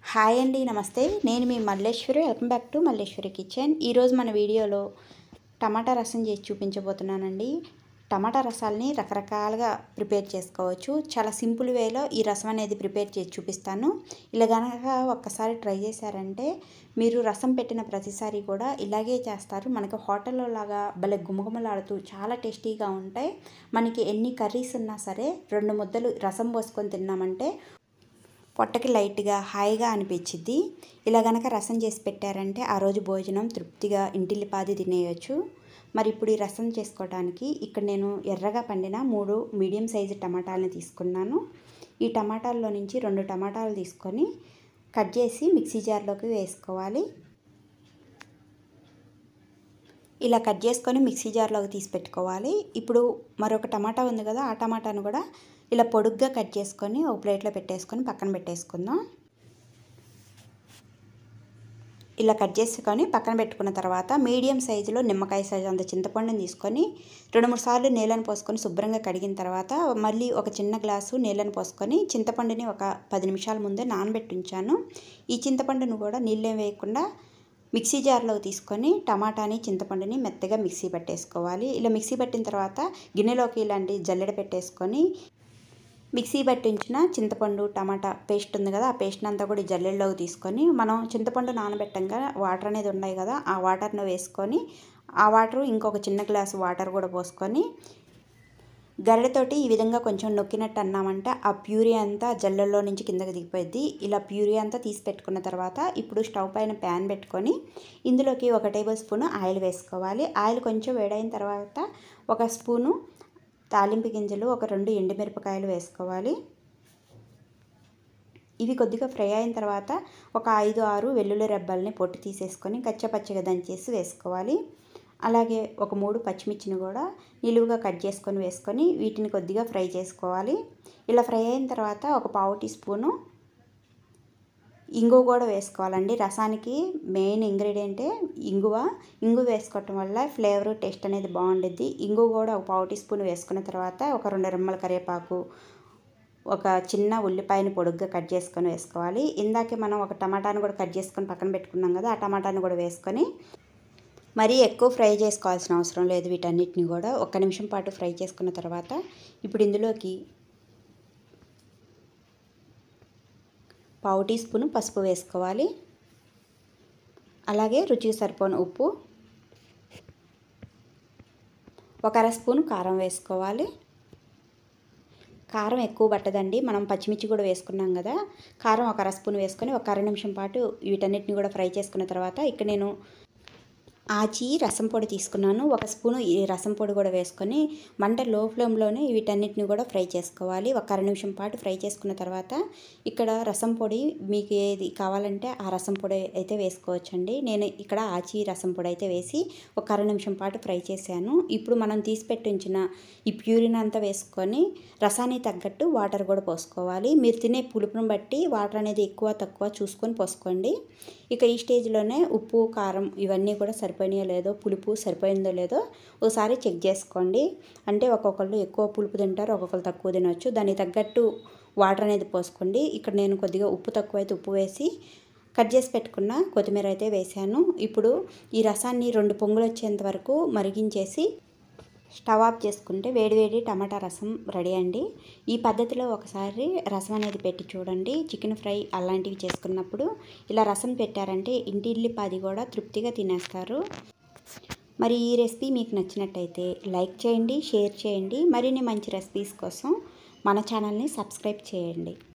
Hi అండి, నమస్తే. నేను మీ Malleswari. Welcome back to Malleswari kitchen. ఈరోజు మన వీడియోలో టమాటా రసం చేసి చూపించబోతున్నానండి. టమాటా రసాలని రకరకాలుగా ప్రిపేర్ చేసుకోవచ్చు. చాలా సింపుల్ వేలో ఈ రసం అనేది ప్రిపేర్ చేసి చూపిస్తాను. ఇలా కనుక ఒక్కసారి ట్రై చేశారంటే మీరు రసం పెట్టిన ప్రతిసారి కూడా ఇలాగే చేస్తారు. మనకి హోటల్లో లాగా భలే గుమగుమలాడుతూ చాలా టేస్టీగా ఉంటాయి. మనకి ఎన్ని కర్రీస్ ఉన్నా సరే 2 ముద్దలు రసం పోసుకొని తిన్నామంటే పొట్టకి లైట్గా హాయిగా అనిపించిద్ది. ఇలా గనక రసం చేసి పెట్టారంటే ఆ రోజు భోజనం తృప్తిగా ఇంటిల్లిపాది తినేయచ్చు. మరి ఇప్పుడు ఈ రసం చేసుకోవడానికి ఇక్కడ నేను ఎర్రగా పండిన 3 మీడియం సైజు టమాటాలను తీసుకున్నాను. ఈ టమాటాల్లో నుంచి 2 టమాటాలు తీసుకొని కట్ చేసి మిక్సీ జార్లోకి వేసుకోవాలి. ఇలా కట్ చేసుకొని మిక్సీ జార్లోకి తీసి పెట్టుకోవాలి. ఇప్పుడు మరొక టమాటా ఉంది కదా, ఆ టమాటాను కూడా ఇలా పొడుగ్గా కట్ చేసుకొని ఒక ప్లేట్లో పెట్టేసుకొని పక్కన పెట్టేసుకుందాం. ఇలా కట్ చేసుకొని పక్కన పెట్టుకున్న తర్వాత మీడియం సైజులో నిమ్మకాయ సైజు అంత చింతపండుని తీసుకొని 2-3 సార్లు నీళ్ళని పోసుకొని శుభ్రంగా కడిగిన తర్వాత మళ్ళీ ఒక చిన్న గ్లాసు నీళ్ళని పోసుకొని చింతపండుని ఒక 10 నిమిషాల ముందే నానబెట్టి ఉంచాను. ఈ చింతపండును కూడా నీళ్ళేం వేయకుండా మిక్సీ జార్లోకి తీసుకొని టమాటాని చింతపండుని మెత్తగా మిక్సీ పట్టేసుకోవాలి. ఇలా మిక్సీ పట్టిన తర్వాత గిన్నెలోకి ఇలాంటి జల్లెడ పెట్టేసుకొని మిక్సీ పట్టించిన చింతపండు టమాటా పేస్ట్ ఉంది కదా, ఆ పేస్ట్ని అంతా కూడా జల్లెడలోకి తీసుకొని మనం చింతపండు నానబెట్టంగా వాటర్ అనేది ఉన్నాయి కదా, ఆ వాటర్ను వేసుకొని ఆ వాటర్ ఇంకొక చిన్న గ్లాసు వాటర్ కూడా పోసుకొని గరిటెతోటి ఈ విధంగా కొంచెం నొక్కినట్టు అన్నామంటే ఆ ప్యూరీ అంతా జల్లెల్లో నుంచి కిందకి దిగిపోయింది. ఇలా ప్యూరీ అంతా తీసి పెట్టుకున్న తర్వాత ఇప్పుడు స్టవ్ పైన ప్యాన్ పెట్టుకొని ఇందులోకి 1 టేబుల్ స్పూన్ ఆయిల్ వేసుకోవాలి. ఆయిల్ కొంచెం వేడైన తర్వాత 1 స్పూను తాలింపు గింజలు, ఒక 2 ఎండుమిరపకాయలు వేసుకోవాలి. ఇవి కొద్దిగా ఫ్రై అయిన తర్వాత ఒక 5-6 వెల్లుల్లి రెబ్బల్ని పొట్టు తీసేసుకొని కచ్చపచ్చగా దంచేసి వేసుకోవాలి. అలాగే ఒక 3 పచ్చిమిర్చిని కూడా నిలువుగా కట్ చేసుకొని వేసుకొని వీటిని కొద్దిగా ఫ్రై చేసుకోవాలి. ఇలా ఫ్రై అయిన తర్వాత ఒక 1/4 టీ స్పూను ఇంగువ కూడా వేసుకోవాలండి. రసానికి మెయిన్ ఇంగ్రీడియంటే ఇంగువ వేసుకోవటం వల్ల ఫ్లేవర్ టేస్ట్ అనేది బాగుంటుంది. ఇంగువ కూడా ఒక 1/4 టీ స్పూన్ వేసుకున్న తర్వాత ఒక 2 రెమ్మల కరివేపాకు, ఒక చిన్న ఉల్లిపాయని పొడుగ్గా కట్ చేసుకొని వేసుకోవాలి. ఇందాకే మనం ఒక టమాటాను కూడా కట్ చేసుకొని పక్కన పెట్టుకున్నాం కదా, ఆ టమాటాను కూడా వేసుకొని మరీ ఎక్కువ ఫ్రై చేసుకోవాల్సిన అవసరం లేదు. వీటన్నిటిని కూడా 1 నిమిషం పాటు ఫ్రై చేసుకున్న తర్వాత ఇప్పుడు ఇందులోకి 1/4 టీ స్పూన్ పసుపు వేసుకోవాలి. అలాగే రుచికి సరిపోని ఉప్పు, 1 అర స్పూన్ కారం వేసుకోవాలి. కారం ఎక్కువ పట్టదండి, మనం పచ్చిమిర్చి కూడా వేసుకున్నాం కదా. కారం 1 అర స్పూన్ వేసుకొని 1 అర నిమిషం పాటు వీటన్నిటిని కూడా ఫ్రై చేసుకున్న తర్వాత ఇక్కడ నేను ఆచి రసం పొడి తీసుకున్నాను. 1 స్పూను ఈ రసం పొడి కూడా వేసుకొని మంట లో ఫ్లేమ్లోనే వీటన్నిటిని కూడా ఫ్రై చేసుకోవాలి. 1 అర నిమిషం పాటు ఫ్రై చేసుకున్న తర్వాత ఇక్కడ రసం పొడి మీకు ఏది కావాలంటే ఆ రసం పొడి అయితే వేసుకోవచ్చండి. నేను ఇక్కడ ఆచి రసం పొడి అయితే వేసి 1 అర నిమిషం పాటు ఫ్రై చేశాను. ఇప్పుడు మనం తీసి పెట్టి ఉంచిన ఈ ప్యూరిన్ అంతా వేసుకొని రసానికి తగ్గట్టు వాటర్ కూడా పోసుకోవాలి. మీరు తినే పులుపును బట్టి వాటర్ అనేది ఎక్కువ తక్కువ చూసుకొని పోసుకోండి. ఇక ఈ స్టేజ్లోనే ఉప్పు, కారం ఇవన్నీ కూడా సరిపోయినాయో లేదో, పులుపు సరిపోయిందో లేదో ఒకసారి చెక్ చేసుకోండి. అంటే ఒక్కొక్కళ్ళు ఎక్కువ పులుపు తింటారు, ఒక్కొక్కరు తక్కువ తినవచ్చు. దానికి తగ్గట్టు వాటర్ అనేది పోసుకోండి. ఇక్కడ నేను కొద్దిగా ఉప్పు తక్కువైతే ఉప్పు వేసి కట్ చేసి పెట్టుకున్న కొత్తిమీర అయితే వేసాను. ఇప్పుడు ఈ రసాన్ని 2 పొంగులు వచ్చేంత వరకు మరిగించేసి స్టవ్ ఆఫ్ చేసుకుంటే వేడివేడి టమాటా రసం రెడీ అండి. ఈ పద్ధతిలో ఒకసారి రసం అనేది పెట్టి చూడండి. చికెన్ ఫ్రై అలాంటివి చేసుకున్నప్పుడు ఇలా రసం పెట్టారంటే ఇంటిల్లిపాది కూడా తృప్తిగా తినేస్తారు. మరి ఈ రెసిపీ మీకు నచ్చినట్టయితే లైక్ చేయండి, షేర్ చేయండి. మరిన్ని మంచి రెసిపీస్ కోసం మన ఛానల్ని సబ్స్క్రైబ్ చేయండి.